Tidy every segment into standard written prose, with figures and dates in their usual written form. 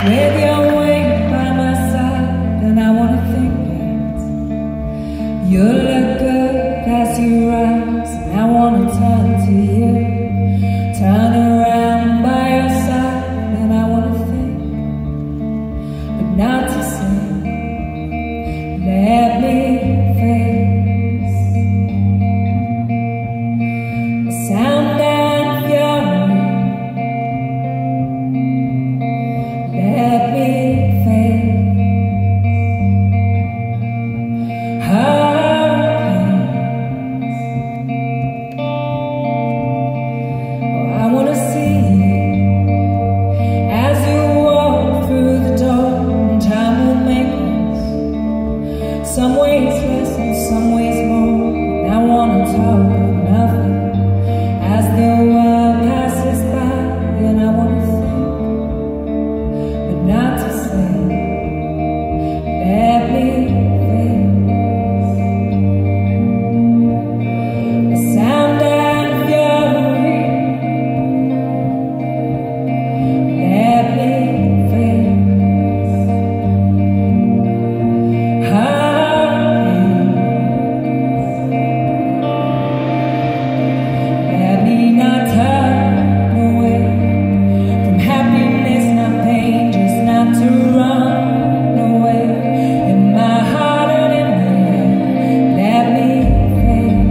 With your weight by my side, and I wanna think that you look good as you rise, and I wanna turn to you, turn around by your side, and I wanna think, but not to say, let me face the sound and fury. Let me face hurricanes. Oh, I wanna see you as you walk through the door, and time will make us some ways less and some ways more. And I wanna talk of nothing as the world passes by, and I wanna think, but not to say, let me face the sound and fury. Let me face hurricanes. Let me not turn away from happiness, not pain, just not to run away. In my heart and in my head, let me face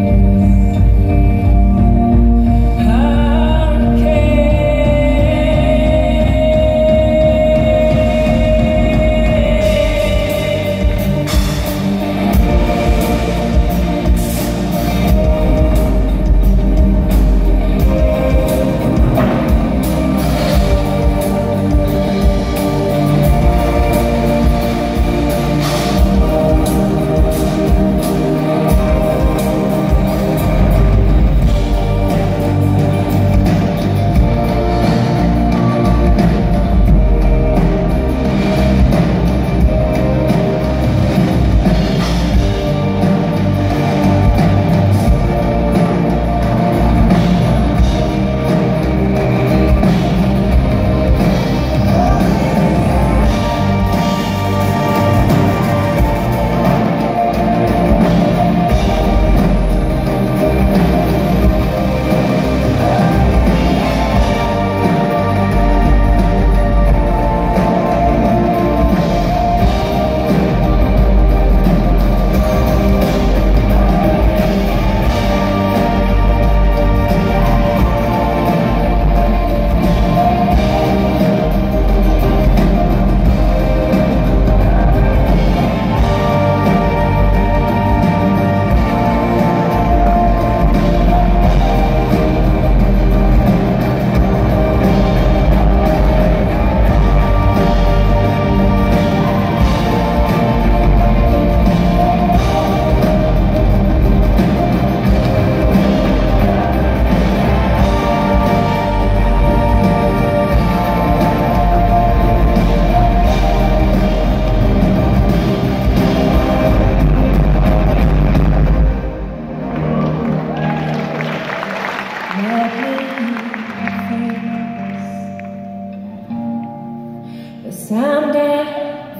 the sound and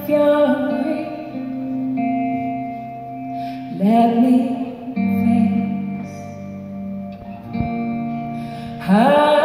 fury. Let me face